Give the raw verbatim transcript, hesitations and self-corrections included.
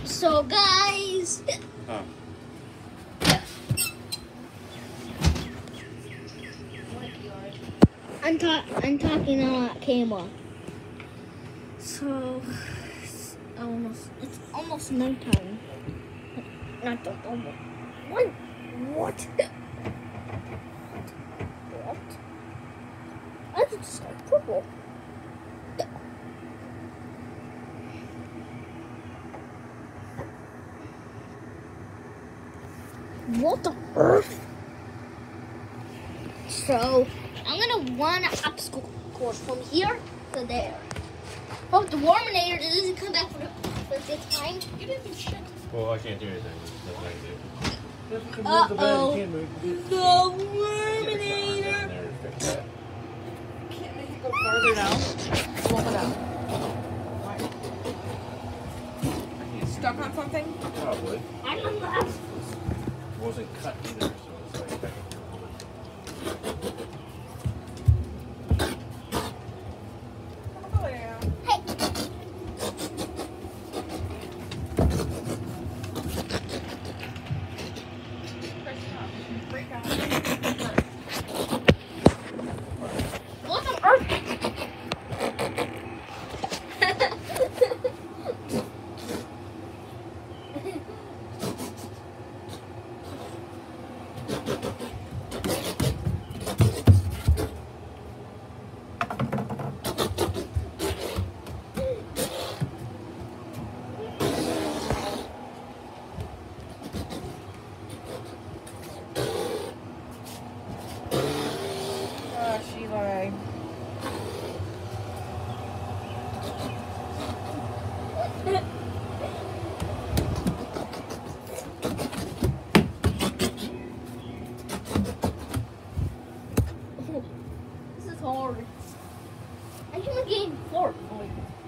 So guys, Huh. I'm ta I'm talking on camera. So it's almost it's almost nighttime. Not the almost. What? What? What? I just got purple. What the earth? So I'm gonna run an obstacle course from here to there. Hope the Warminator doesn't come back for the for this time. You didn't do shit. Well, I can't do anything. There's nothing I can do. Uh oh. You can't move the bed. The Warminator. There to fix that. Can't make it go further now. Slow it down. Stuck on something? Probably. I don't know. It wasn't cut either, so it's like back and Oh, yeah. Hey. Break out. What on earth? Oh, Sheila. This is hard. I should have gained four.